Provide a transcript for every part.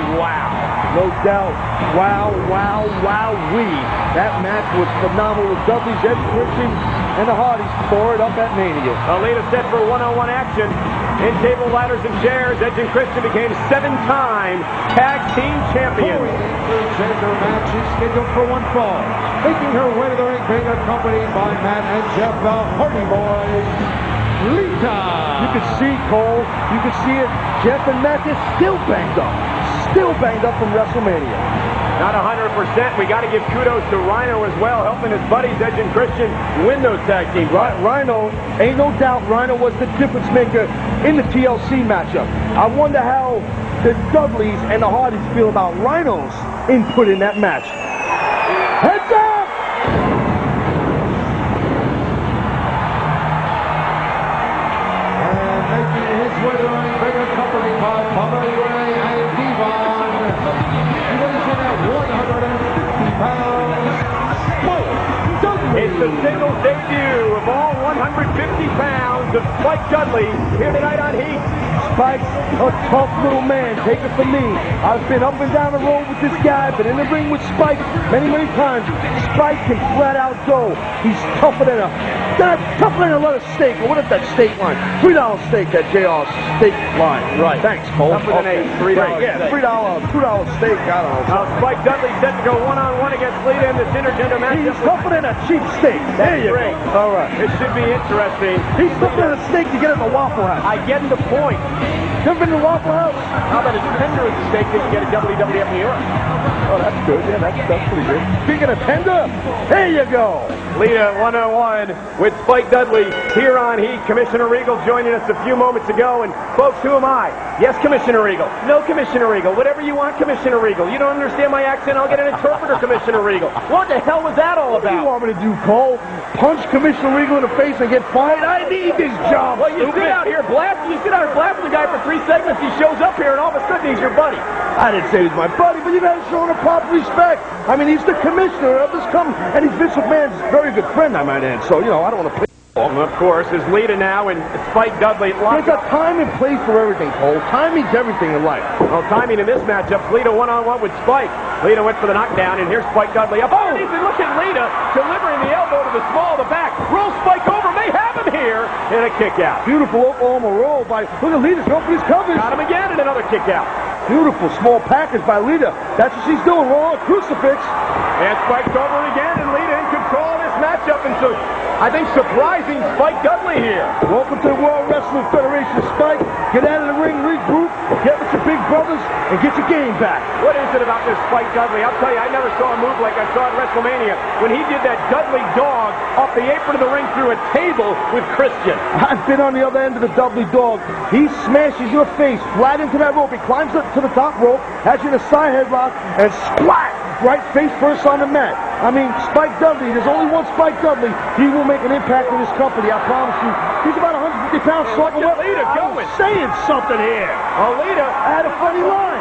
wow. No doubt. Wow, wow, wow-wee. That match was phenomenal. Dudley's Edge Christian and the Hardys tore it up at Mania. Lita set for one-on-one action. In table, ladders, and chairs, Edge and Christian became 7-time tag team champions. Intergender match is scheduled for one fall. Making her way to the ring, being accompanied by Matt and Jeff, the Hardy Boys, Lita. You can see, Cole, you can see it. Jeff and Matt is still banged up. Still banged up from WrestleMania. Not 100%. We got to give kudos to Rhino as well, helping his buddies Edge and Christian win those tag team titles. Rhino, ain't no doubt, Rhino was the difference maker in the TLC matchup. I wonder how the Dudleys and the Hardys feel about Rhino's input in that match. Heads up! And making his way to the ring, being accompanied by Bubba Ray and Devon. Weighing at 150 pounds, Spike Dudley. It's the singles debut of all 150 pounds of Spike Dudley here tonight on Heat. Spike's a tough little man, take it from me. I've been up and down the road with this guy, been in the ring with Spike many, many times. Spike can flat out go. He's tougher than a lot of steak. Or what is that steak line? $3 steak, that JR steak line. Right. Thanks, Cole. Tougher than a $3 Yeah, $2 steak, I don't know. Spike Dudley set to go one-on-one against Lita in this intergender match. He's tougher than a cheap steak. There you go. All right. It should be interesting. He's tougher than a steak you get at the Waffle House. I get the point. Never been to the Waffle House? How about as tender as a steak that you get at WWF New York? Oh, that's good. Yeah, that's pretty good. Speaking of tender, there you go. Lita 101 with Spike Dudley here on Heat. Commissioner Regal joining us a few moments ago. And folks, who am I? Yes, Commissioner Regal. No, Commissioner Regal. Whatever you want, Commissioner Regal. You don't understand my accent, I'll get an interpreter, Commissioner Regal. What the hell was that all What do you about? want me to do, Cole? Punch Commissioner Regal in the face and get fired? I need this job. Well, you sit out here blasting the guy for 3 segments. He shows up here, and all of a sudden he's your buddy. I didn't say he's my buddy, but you gotta show him proper respect. I mean, he's the commissioner of this company, and he's Vince McMahon's very good friend, I might add. So, you know, I don't want to play. Well, of course, is Lita now and Spike Dudley locked There's a up. time and place for everything, Cole. Timing's everything in life. Well, timing in this matchup, Lita one-on-one with Spike. Lita went for the knockdown, and here's Spike Dudley up underneath, and look at Lita delivering the elbow to the small of the back. Roll Spike over, may have him here, and a kick out. Beautiful Oklahoma roll by, look at Lita, go for his covers. Got him again, and another kick out. Beautiful small package by Lita. That's what she's doing, rolling a crucifix. And Spike's over again, and Lita in control of this matchup, and so I think surprising Spike Dudley here. Welcome to the World Wrestling Federation, Spike. Get out of the ring, regroup, get with your big brothers, and get your game back. What is it about this Spike Dudley? I'll tell you, I never saw a move like I saw at WrestleMania when he did that Dudley dog off the apron of the ring through a table with Christian. I've been on the other end of the Dudley dog. He smashes your face flat into that rope. He climbs up to the top rope, has you in a side headlock, and splat! Right face first on the mat. I mean, Spike Dudley, there's only one Spike Dudley. He will make an impact in this company, I promise you. He's about 150 pounds short. Look at Lita going. Saying something here. Oh, Lita. I had a funny line.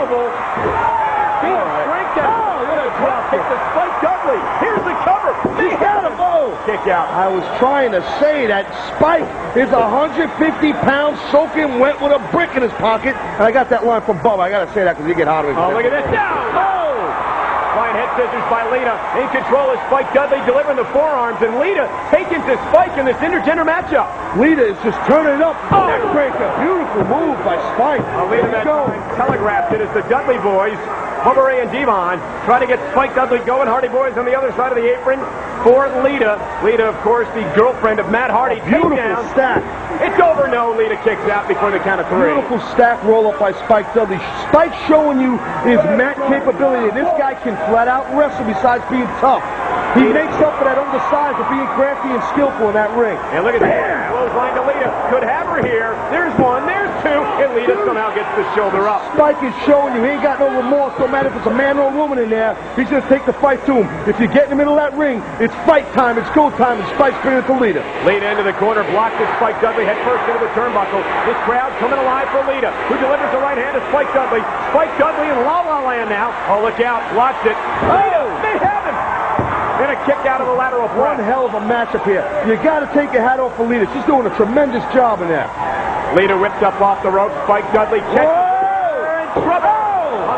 Strength out. What a drop kick to Spike Dudley. Here's the cover. He had a bow. Kick out. I was trying to say that Spike is 150 pounds soaking wet with a brick in his pocket. And I got that line from Bubba. I got to say that because he get hot of me. Oh, look at this. Down. Oh. Flying head scissors by Lita. In control is Spike Dudley delivering the forearms. And Lita taking to Spike in this intergender matchup. Lita is just turning it up. Oh, neckbreaker. Beautiful move by Spike. Lita that time telegraphed it as the Dudley boys, Bubba Ray and Devon, trying to get Spike Dudley going. Hardy boys on the other side of the apron for Lita. Lita, of course, the girlfriend of Matt Hardy. Beautiful stack. It's over. No, Lita kicks out before the count of 3. Beautiful stack roll up by Spike Dudley. Spike showing you his mat capability. This guy can flat out wrestle besides being tough. He makes up for that undersized for being crafty and skillful in that ring. And look at that. Clothesline to Lita. Could have her here. There's one. There's two. And Lita somehow gets the shoulder up. Spike is showing you he ain't got no remorse. No matter if it's a man or a woman in there. He's going to take the fight to him. If you get in the middle of that ring, it's fight time. It's go time. And Spike's bringing it to Lita. Lita into the corner. Blocked this Spike Dudley head first into the turnbuckle. This crowd coming alive for Lita, who delivers the right hand to Spike Dudley. Spike Dudley in La La Land now. Oh, look out. Blocks it. Lita, they have him. And a kick out of the lateral One press. hell of a matchup here. You got to take your hat off for Lita. She's doing a tremendous job in there. Lita whipped up off the rope. Spike Dudley catches her in trouble. Hung up on the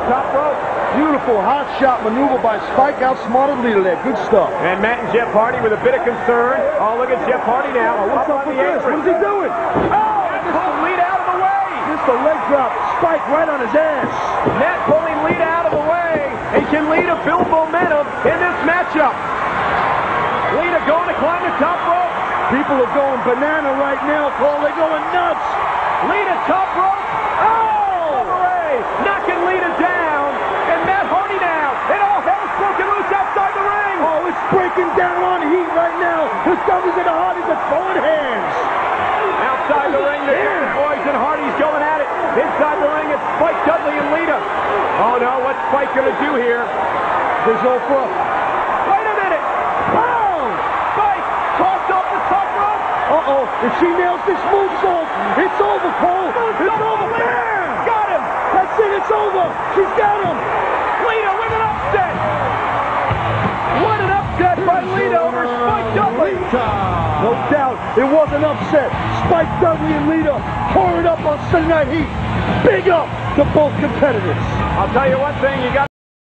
top rope. Beautiful hot shot maneuver by Spike. Outsmarted Lita there. Good stuff. And Matt and Jeff Hardy with a bit of concern. Oh, look at Jeff Hardy now. What's up with this? What is he doing? Oh, pulled Lita out of the way. Just a leg drop. Spike right on his ass. Matt pulling Lita out of the way. And can Lita build momentum in this matchup? Lita going to climb the top rope. People are going banana right now, Cole. They're going nuts. Lita top rope. Oh! Ray knocking Lita down. And Matt Hardy now. And all hell's broken loose outside the ring. Oh, it's breaking down on heat right now. The Dudleys and the Hardys are throwing hands. Outside the ring, the boys and Hardys going at it. Inside the ring, it's Spike, Dudley, and Lita. Oh no, what's Spike going to do here? There's no front. Wait a minute. Oh! Spike tossed off the top rope. Uh-oh. If she nails this moonsault, it's over, Cole. It's over. Bam! Got him. That's it. It's over. She's got him. Lita with an upset. What an upset by Lita over Spike Dudley. No doubt. It was an upset. Spike Dudley and Lita tore it up on Sunday Night Heat. Big up to both competitors. I'll tell you one thing, you got